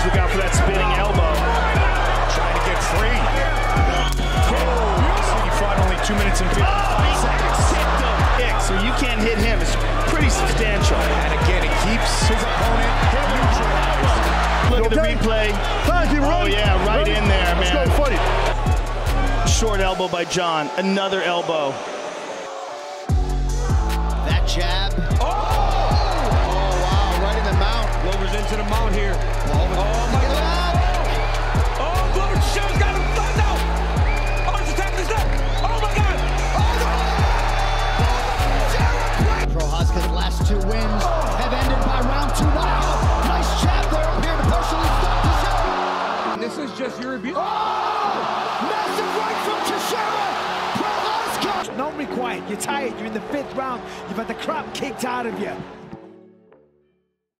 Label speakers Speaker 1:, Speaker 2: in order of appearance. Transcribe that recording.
Speaker 1: look out for that spinning elbow.
Speaker 2: Trying to get free.
Speaker 1: He fought only 2 minutes and 55 seconds. So you can't hit him. It's pretty substantial.
Speaker 2: And again, it keeps his opponent neutralized.
Speaker 1: Look at the replay. Oh yeah, right in there, man.
Speaker 3: Let's go, funny.
Speaker 1: Short elbow by John. Another elbow.
Speaker 4: That jab. Oh wow, right in the mount.
Speaker 2: Glover's into the mount here.
Speaker 4: Oh my God.
Speaker 2: Oh, Glover Teixeira's got him flattened out. Oh, he's attacking his neck. Oh my God.
Speaker 4: Prochazka's last 2 wins have ended by round 2 knockout. Nice jab there, appeared to partially stop Teixeira.
Speaker 2: This is just your abuse.
Speaker 4: Massive right from Teixeira. Prochazka.
Speaker 3: Don't be quiet. You're tired. You're in the 5th round. You've had the crap kicked out of you.